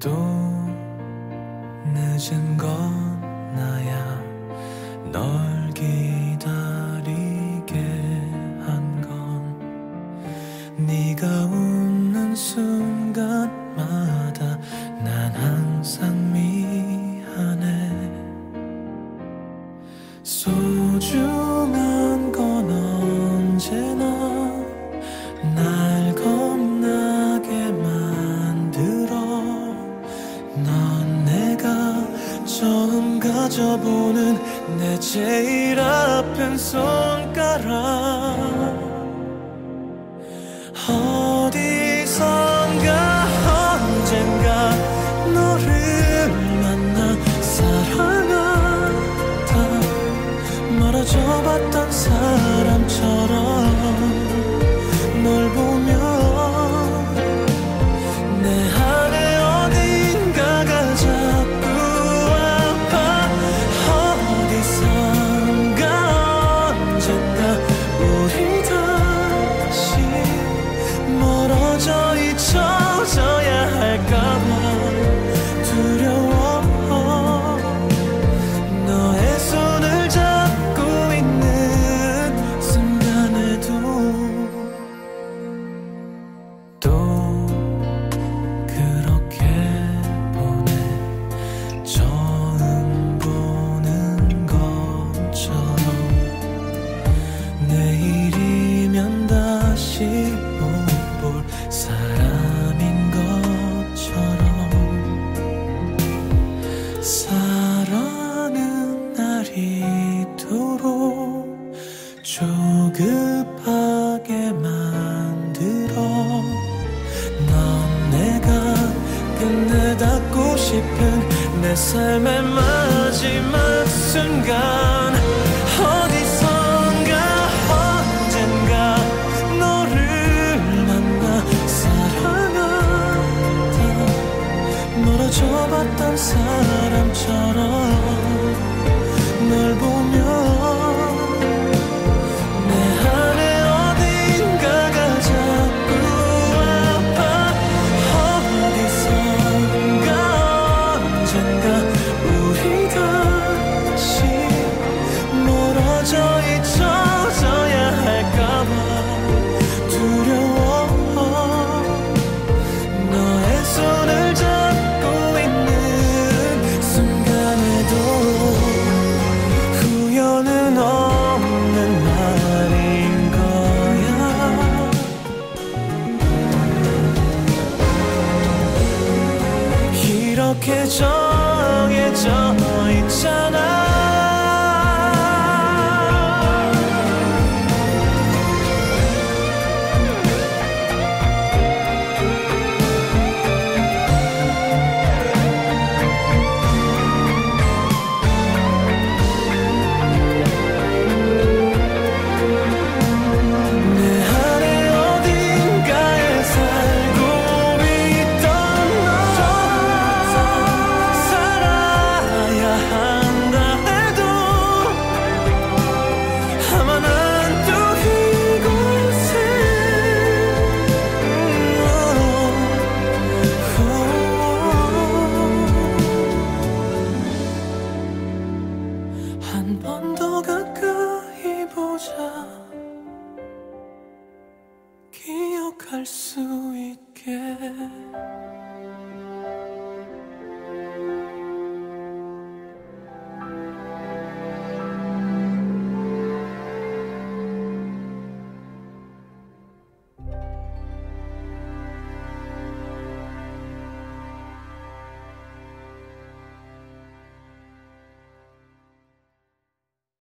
또 늦은 건 나야 널 기다리게 한 건 네가 웃는 순간마다 난 항상 미안해. 소중한 건 언제나 날 겁나게 만들어. 넌 내가 처음 가져보는 내 제일 아픈 손가락. 어디선가 언젠가 너를 만나 사랑하다 멀어져 봤던 사람처럼 널 보며 내 안에 어딘가가 자꾸 아파. 어디선가 언젠가 우리 다시 멀어져 잊혀져야 할까봐 두려워. 너의 손을 잡고 있는 순간에도 또 그렇게 보내. 처음 보는 것처럼 내일이면 다시 못 볼 사람인 것처럼. 사랑은 날 이토록 조급하게 만들어. 넌 내가 끝내 닿고 싶은 내 삶의 마지막 순간. 어디선가 언젠가 너를 만나 사랑하다 멀어져 봤던 사람처럼 널 보며 내 안에 어딘가가 자꾸 아파. 어디선가 언젠가 우리 다시 멀어져 잊혀져야 할까봐 두려워. 너의 손을 잡고 있는 순간에도 후회는 없는 말인 거야. 이렇게 정해져 있잖아. 내 안에 어딘가에 살고 있던 너 살아야 한다 해도 아마 난 또 이곳에 한 번 더 가까이 보자. 기억할 수 있게.